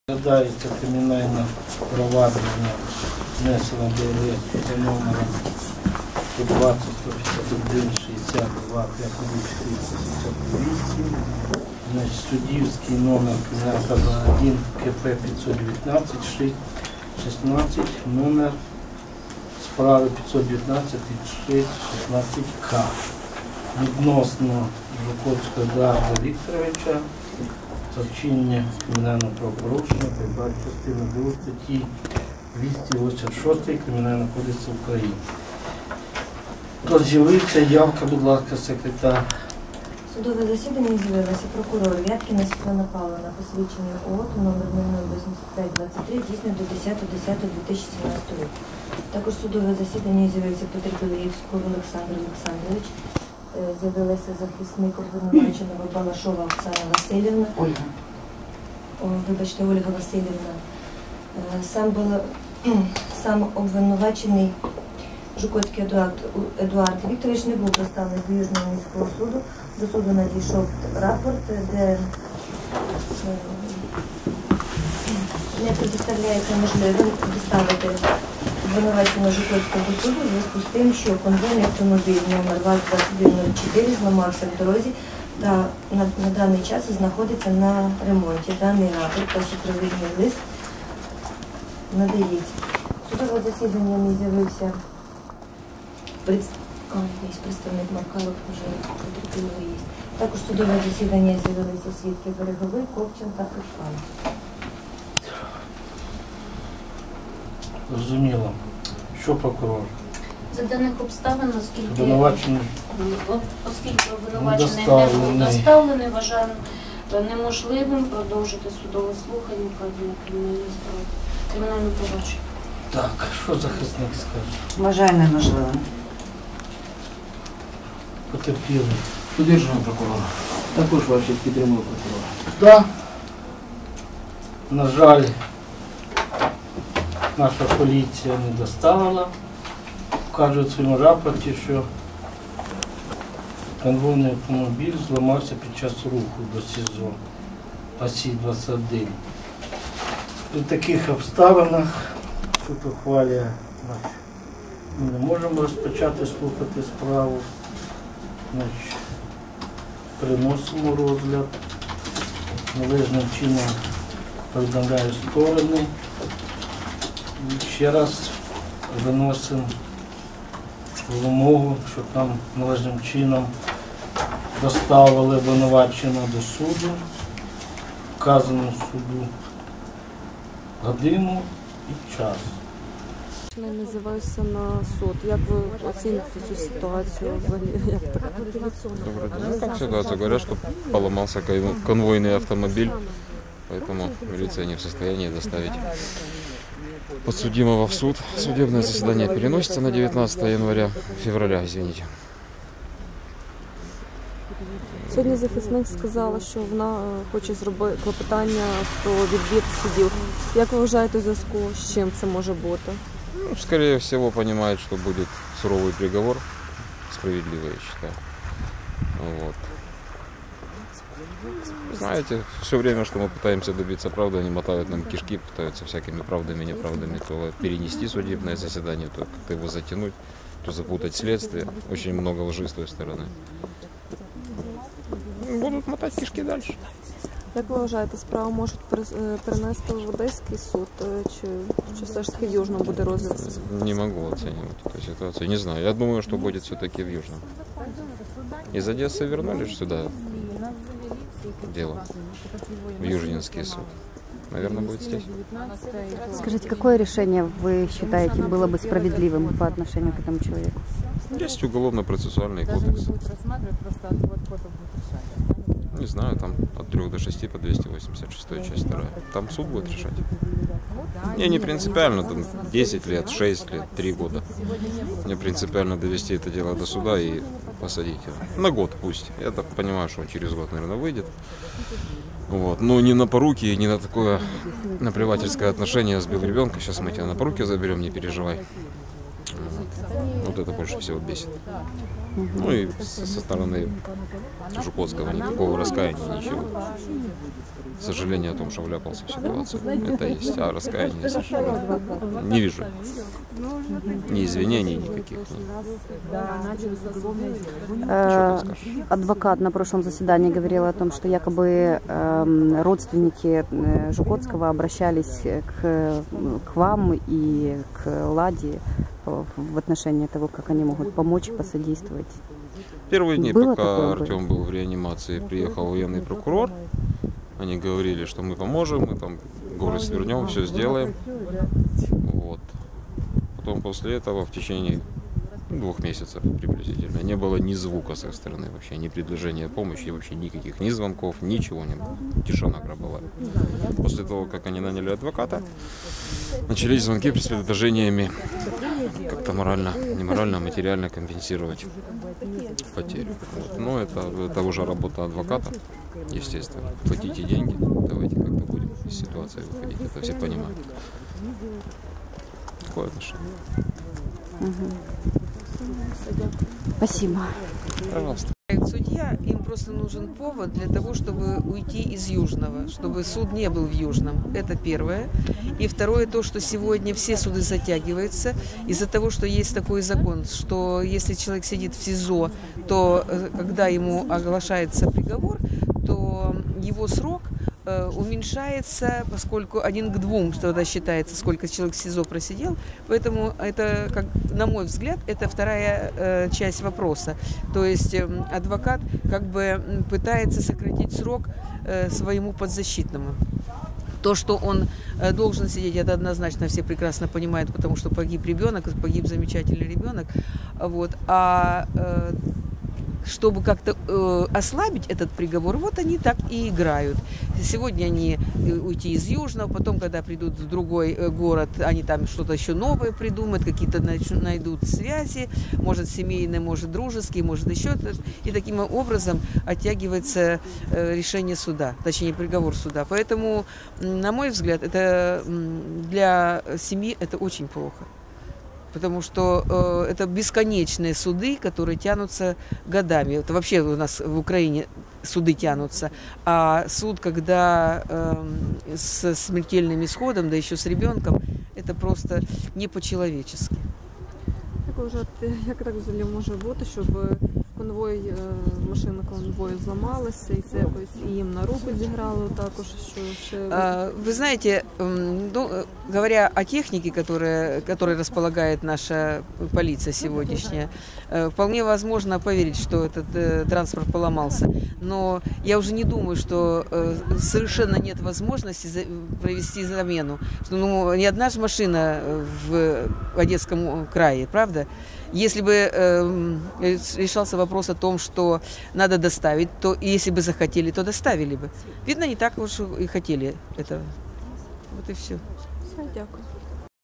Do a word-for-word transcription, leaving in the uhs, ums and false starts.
Розглядається кримінальне провадження, внесено до реєстру за номером сто двадцять сто п'ятдесят один шістдесят два чотириста шістдесят вісім. Значить, суддівський номер один КП п'ятсот дев'ятнадцять шість шістнадцять, номер справи п'ятсот дев'ятнадцять шість шістнадцять К. Відносно Жуковського Едуарда Вікторовича за вчинення кримінального правопорушення передбачено частину другу статті двісті вісімдесят шість Кримінального кодексу України. Тож з'явився явка, будь ласка, секретар. Судове засідання з'явилося прокурор Вяткіна Світлана Павлівна, посвідчення ООТ номер нуль нуль вісімдесят п'ять двадцять три, дійсно до десятого десятого дві тисячі сімнадцятого року. Також судове засідання з'явився потерпілий Євськов Олександр Олександрович, з'явилася захисник обвинуваченого Балашова Оксана Васильівна. Ольга. О, вибачте, Ольга Васильівна. Сам, був, сам обвинувачений Жуковський Едуард, Едуард Вікторович не був доставлений до Южного міського суду. До суду надійшов рапорт, де не предоставляється можливим доставити обвинуваченого Жуковського до суду в зв'язку з тим, що конвойний автомобіль номер ВАЗ двадцять один нуль чотири зламався в дорозі та на, на даний час знаходиться на ремонті. Даний рапорт та супровідний лист надається. Судове засідання не з'явився представник Маркалов, вже потерпілий є. Також судове засідання з'явилися свідки Береговий, Ковчин та Фуркан. Зрозуміло. Що прокурор? За даних обставин, оскільки Обвинувачений оскільки обвинувачений не був доставлений, вважаємо неможливим продовжити судове слухання вказаної кримінальної справи, кримінального провадження. Так, що захисник скаже? Вважаю неможливим. Потерпілий. Подержаний прокурор. Також ваші підтримує прокурор. Так. На жаль, наша поліція не доставила. Кажуть в своєму рапорті, що конвойний автомобіль зламався під час руху до СІЗО ОСІ двадцять один. При таких обставинах суд ухвалює, ми не можемо розпочати слухати справу. Значить, переносимо розгляд, належним чином повідомляю сторони. І ще раз виносимо вимогу, щоб нам належним чином доставили обвинуваченого до суду, вказано суду годину і час. Не називаюся на суд. Як ви оціните цю ситуацію? Як так? Ну, как ситуация? Говорят, что поломался конвойный автомобиль, поэтому милиция не в состоянии доставить подсудимого в суд. Судебное заседание переносится на девятнадцатое января, февраля, извините. Сьогодні захисник сказала, що вона хоче зробити клопотання про відвід судів. Як ви вважаєте у зв'язку з чим це може бути? Ну, скорее всего, понимает, что будет суровый приговор, справедливый, я считаю. Вот. Знаете, все время, что мы пытаемся добиться правды, они мотают нам кишки, пытаются всякими правдами и неправдами то перенести судебное заседание, то как-то его затянуть, то запутать следствие. Очень много лжи с той стороны. Будут мотать кишки дальше. Як ви вважаєте, справу можуть перенести в Одеський суд, чи, чи все ж таки в Южному буде розгляд? Не могу оценивать эту ситуацию, не знаю. Я думаю, что будет все-таки в Южном. Из Одессы вернули сюда дело, в Южненский суд. Наверное, будет здесь. Скажите, какое решение вы считаете было бы справедливым по отношению к этому человеку? Есть уголовно-процессуальный кодекс. Не знаю, там от трёх до шести по двести восемьдесят шестой часть вторая. Там суд будет решать. Мне не принципиально, там десять лет, шесть лет, три года. Мне принципиально довести это дело до суда и посадить его. На год пусть. Я так понимаю, что он через год, наверное, выйдет. Вот. Но не на поруки, не на такое наплевательское отношение. Сбил ребенка, сейчас мы тебя на поруки заберем, не переживай. Вот, вот это больше всего бесит. Ну и со стороны Жуковского никакого раскаяния, ничего. Сожаление о том, что вляпался в ситуацию, это есть. А раскаяния совершенно не вижу. Ни извинений никаких. Э, адвокат на прошлом заседании говорил о том, что якобы э, родственники Жукотского обращались к, к вам и к Ладе в отношении того, как они могут помочь, посодействовать. Первые дни, Было пока Артем был в реанимации, приехал военный прокурор. Они говорили, что мы поможем, мы там горы свернем, все сделаем. Вот. Потом после этого в течение двух месяцев приблизительно не было ни звука с их стороны, вообще ни предложения помощи, вообще никаких, ни звонков, ничего не было. Тишина гробовая. После того, как они наняли адвоката, начались звонки с предложениями как-то морально, не морально, а материально компенсировать потерю. Вот. Но это, это уже работа адвоката, естественно. Платите деньги, давайте как-то будем из ситуации выходить. Это все понимают. Такое отношение. Угу. Спасибо. Пожалуйста. Судья, им просто нужен повод для того, чтобы уйти из Южного, чтобы суд не был в Южном. Это первое. И второе, то, что сегодня все суды затягиваются из-за того, что есть такой закон, что если человек сидит в СИЗО, то когда ему оглашается приговор, то его срок уменьшается, поскольку один к двум, что тогда считается, сколько человек в СИЗО просидел. Поэтому это, как, на мой взгляд, это вторая э, часть вопроса. То есть э, адвокат как бы пытается сократить срок э, своему подзащитному. То, что он э, должен сидеть, это однозначно все прекрасно понимают, потому что погиб ребенок, погиб замечательный ребенок. Вот. А э, чтобы как-то э, ослабить этот приговор, вот они так и играют. Сегодня они уйти из Южного, потом, когда придут в другой город, они там что-то еще новое придумают, какие-то найдут связи, может семейные, может дружеские, может еще. И таким образом оттягивается э, решение суда, точнее приговор суда. Поэтому, на мой взгляд, это для семьи это очень плохо. Потому что э, это бесконечные суды, которые тянутся годами. Это вообще у нас в Украине суды тянутся. А суд, когда э, с смертельным исходом, да еще с ребенком, это просто не по-человечески. Як вважаєте, як так взагалі може бути, щоб конвой, машина конвою зламалася, і це якось і їм на руку зіграло також, що ще... Вы знаете, ну, говоря о технике, которая, которой располагает наша полиция сегодняшняя, вполне возможно поверить, что этот транспорт поломался. Но я уже не думаю, что совершенно нет возможности провести замену. Ну, ни одна же машина в Одесском крае, правда? Если бы э, решался вопрос о том, что надо доставить, то если бы захотели, то доставили бы. Видно, не так уж и хотели этого. Вот и все. Все, дякую.